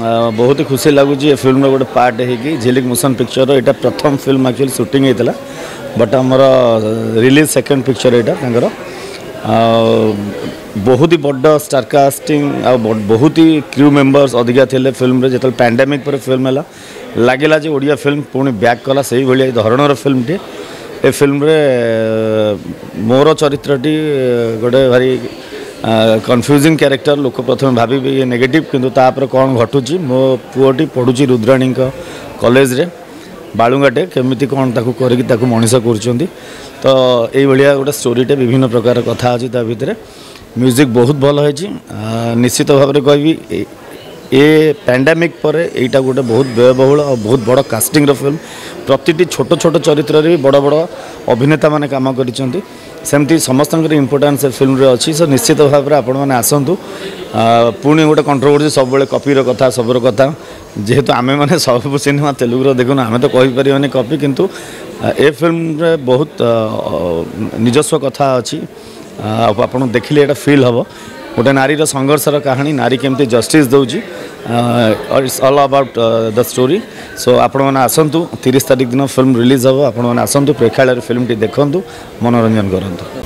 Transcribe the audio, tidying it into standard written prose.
बहुत ही खुशी लगुच ये फिल्म गोटे पार्ट है झिलिक मोशन पिक्चर यहाँ प्रथम फिल्म एक्चुअली शूटिंग होता बट आमर रिलीज सेकेंड पिक्चर यहाँ बहुत ही बड़ स्टार कास्टिंग बहुत ही क्रू मेंबर्स अधिका थे फिल्म जो पैंडेमिक पर फिल्म है लगे जो ओडिया फिल्म पुणी बैक कला से भाई धरणर फिल्म टे ए फिल्म रे मोर चरित्रटी गोटे भारी कन्फ्यूजिंग कैरेक्टर लोक प्रथम भाभी ये नेगेटिव किंतु तापर कौन घटुची मो पुओटी पढ़ुची रुद्राणी कॉलेज रे बालुंगाटे केमिति कौन ताकू करके ताकू मनीष कर तो ये गोटे स्टोरीटे विभिन्न प्रकार कथा अच्छी ता भितर म्यूजिक बहुत भल है निश्चित भाव में कहि ए पैंडेमिक पर एटा गोटे बहुत व्ययबहुल और बहुत बड़ कास्टिंग फिल्म प्रति छोट छोट चरित्र भी बड़ बड़ अभिनेता माने काम करिसेंती सेमती समस्त इम्पोर्टान्स फिल्म रे अच्छी सो निश्चित भाव में आपण मैंने आसतु पुणी गोटे कंट्रोवर्सी सब कॉपीर कथा सबुर कथा जेहेतु आमे मैंने सब सिनेमा तेलुगुर देखुन आमे तो कहीपर कॉपी किंतु ए फिल्म रे बहुत निजस्व कथा अच्छी आपन देखिले एटा फील हम गोटे नारीर संघर्षर कहानी नारी केमती जस्टिस दौची it's all about the story so आपण मैंने आसतु 30 तारीख दिन फिल्म रिलीज हम आपण मैंने आसतु प्रेक्षालय फिल्म टी देखु मनोरंजन करूँ।